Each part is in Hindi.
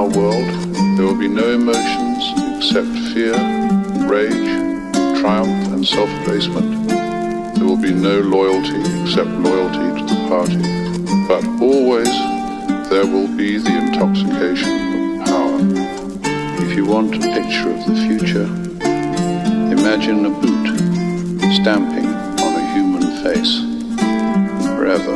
world, there will be no emotions except fear, rage, triumph and self-abasement. There will be no loyalty except loyalty to the party. But always there will be the intoxication of power. If you want a picture of the future, imagine a boot stamping on a human face forever.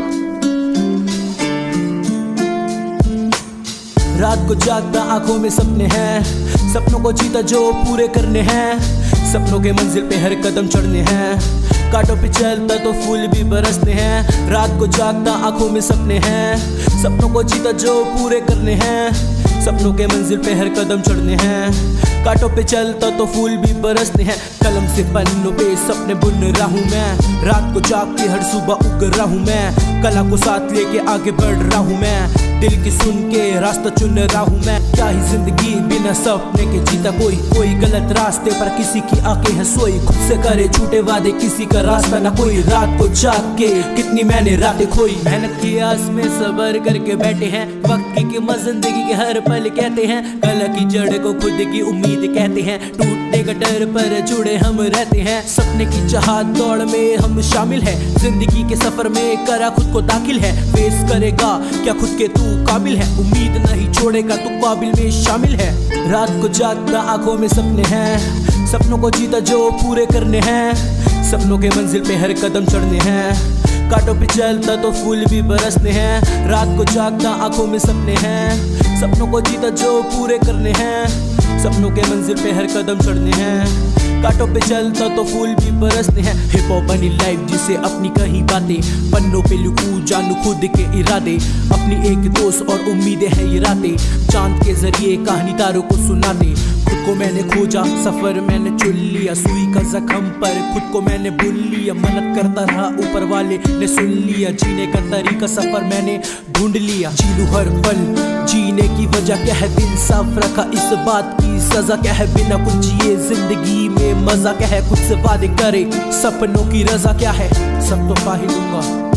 रात को जागता आंखों में सपने हैं, सपनों को जीता जो पूरे करने हैं, सपनों के मंजिल पे हर कदम चढ़ने हैं, कांटों पे चलता तो फूल भी बरसने हैं। रात को जागता आंखों में सपने हैं, सपनों को जीता जो पूरे करने हैं, सपनों के मंजिल पे हर कदम चढ़ने हैं, कांटों पे चलता तो फूल भी बरसने हैं। कलम से पन्नों पे सपने बुन रहा हूँ मैं, रात को जाग के हर सुबह उग रहा हूँ मैं, कला को साथ लेके आगे बढ़ रहा हूँ मैं, दिल की सुन के रास्ता चुन रहा हूँ मैं। क्या ही जिंदगी बिना सपने के जीता कोई, कोई गलत रास्ते पर किसी की आंखें है सोई, खुद से करे झूठे वादे किसी का रास्ता ना कोई। रात को जाग के कितनी मैंने रातें खोई, मेहनत की आस में सबर करके बैठे हैं, वक्त की कीमत जिंदगी के हर पल कहते हैं, कला की जड़ को खुद की उम्मीद कहते हैं, टूटने का डर पर जुड़े हम रहते हैं, सपने की चाहत दौड़ में हम शामिल हैं, जिंदगी के सफर में करा खुद को दाखिल है, फेस करेगा क्या खुद के तू काबिल है, उम्मीद नहीं छोड़ेगा तू काबिल में शामिल है। रात को जागता आंखों में सपने हैं, सपनों को जीता जो पूरे करने हैं, सपनों के मंजिल पे हर कदम चढ़ने हैं, कांटों पे चलता तो फूल भी बरसने हैं। रात को जागता आंखों में सपने हैं, सपनों को जीता जो पूरे करने हैं, सपनों के मंजिल पे हर कदम चढ़ने हैं, कांटों पे चलता तो फूल भी बरसने हैं। हिप हॉप बनी लाइफ जिसे अपनी कहीं बातें, पन्नों पे लिखूं जानू खुद के इरादे, अपनी एक दोस्त और उम्मीदें हैं ये रातें, चांद के जरिए कहानी तारों को सुनाते, खुद को मैंने खोजा सफर मैंने चुन लिया, सुई का जख्म पर खुद को मैंने बुन लिया, मन्नत करता रहा ऊपर वाले ने सुन लिया, जीने का तरीका सफर मैंने ढूंढ लिया, जीलू हर पल जीने की वजह क्या है, दिल साफ रखा इस बात की सजा क्या है, बिना कुछ जिए जिंदगी में मजा क्या है, खुद से वादे करे सपनों की रजा क्या है, सब तो पा ही लूंगा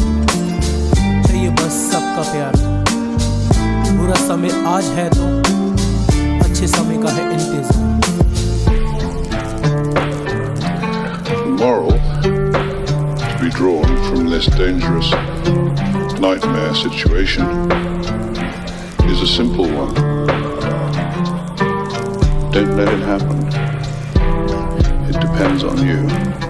चाहिए बस सबका प्यार, बुरा समय आज है तो अच्छे समय का है इंतजार। Moral to be drawn from this dangerous nightmare situation is a simple one. Don't let it happen. It depends on you.